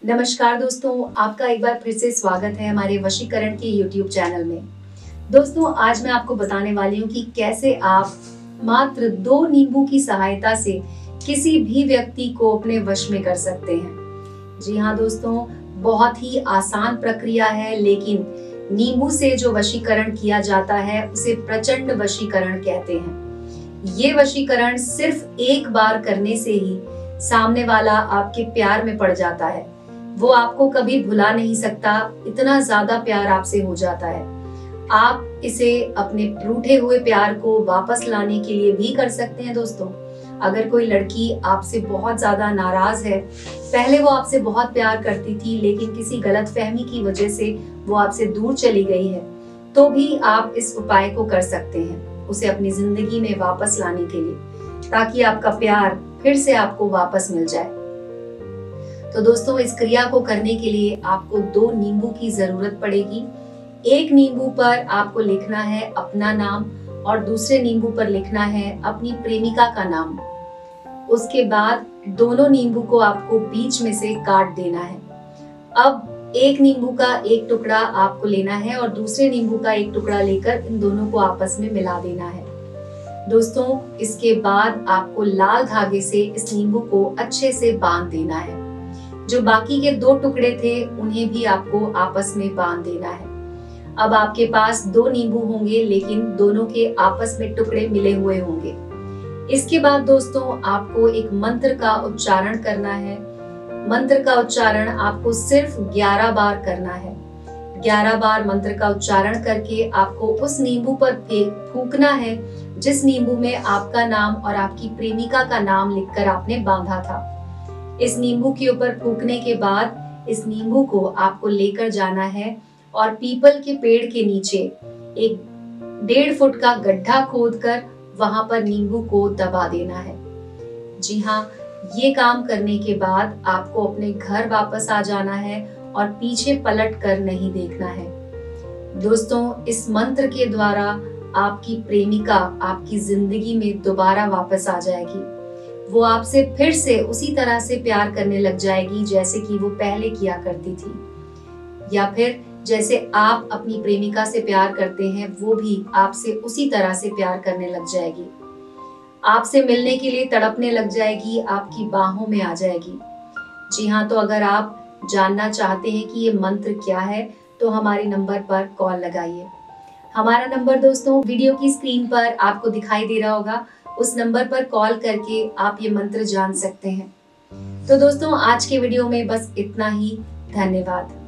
नमस्कार दोस्तों, आपका एक बार फिर से स्वागत है हमारे वशीकरण के YouTube चैनल में। दोस्तों, आज मैं आपको बताने वाली हूँ कि कैसे आप मात्र 2 नींबू की सहायता से किसी भी व्यक्ति को अपने वश में कर सकते हैं। जी हाँ दोस्तों, बहुत ही आसान प्रक्रिया है, लेकिन नींबू से जो वशीकरण किया जाता है उसे प्रचंड वशीकरण कहते हैं। ये वशीकरण सिर्फ एक बार करने से ही सामने वाला आपके प्यार में पड़ जाता है। वो आपको कभी भुला नहीं सकता, इतना ज्यादा प्यार आपसे हो जाता है। आप इसे अपने रूठे हुए प्यार को वापस लाने के लिए भी कर सकते हैं दोस्तों। अगर कोई लड़की आपसे बहुत ज्यादा नाराज है, पहले वो आपसे बहुत प्यार करती थी लेकिन किसी गलतफहमी की वजह से वो आपसे दूर चली गई है, तो भी आप इस उपाय को कर सकते हैं उसे अपनी जिंदगी में वापस लाने के लिए, ताकि आपका प्यार फिर से आपको वापस मिल जाए। तो दोस्तों, इस क्रिया को करने के लिए आपको 2 नींबू की जरूरत पड़ेगी। एक नींबू पर आपको लिखना है अपना नाम और दूसरे नींबू पर लिखना है अपनी प्रेमिका का नाम। उसके बाद दोनों नींबू को आपको बीच में से काट देना है। अब एक नींबू का एक टुकड़ा आपको लेना है और दूसरे नींबू का एक टुकड़ा लेकर इन दोनों को आपस में मिला देना है। दोस्तों, इसके बाद आपको लाल धागे से इस नींबू को अच्छे से बांध देना है। जो बाकी के 2 टुकड़े थे उन्हें भी आपको आपस में बांध देना है। अब आपके पास 2 नींबू होंगे, लेकिन दोनों के आपस में टुकड़े मिले हुए होंगे। इसके बाद दोस्तों, आपको एक मंत्र का उच्चारण करना है। मंत्र का उच्चारण आपको सिर्फ 11 बार करना है। 11 बार मंत्र का उच्चारण करके आपको उस नींबू पर फूंकना है जिस नींबू में आपका नाम और आपकी प्रेमिका का नाम लिखकर आपने बांधा था। इस नींबू के ऊपर फूंकने के बाद इस नींबू को आपको लेकर जाना है और पीपल के पेड़ के नीचे एक 1.5 फुट का गड्ढा खोदकर वहां पर नींबू को दबा देना है। जी हाँ, ये काम करने के बाद आपको अपने घर वापस आ जाना है और पीछे पलट कर नहीं देखना है। दोस्तों, इस मंत्र के द्वारा आपकी प्रेमिका आपकी जिंदगी में दोबारा वापस आ जाएगी। वो आपसे फिर से उसी तरह से प्यार करने लग जाएगी जैसे कि वो पहले किया करती थी, या फिर जैसे आप अपनी प्रेमिका से प्यार करते हैं वो भी आपसे उसी तरह से प्यार करने लग जाएगी। आपसे मिलने के लिए तड़पने लग जाएगी, आपकी बाहों में आ जाएगी। जी हाँ, तो अगर आप जानना चाहते हैं कि ये मंत्र क्या है तो हमारे नंबर पर कॉल लगाइए। हमारा नंबर दोस्तों वीडियो की स्क्रीन पर आपको दिखाई दे रहा होगा। उस नंबर पर कॉल करके आप ये मंत्र जान सकते हैं। तो दोस्तों, आज के वीडियो में बस इतना ही। धन्यवाद।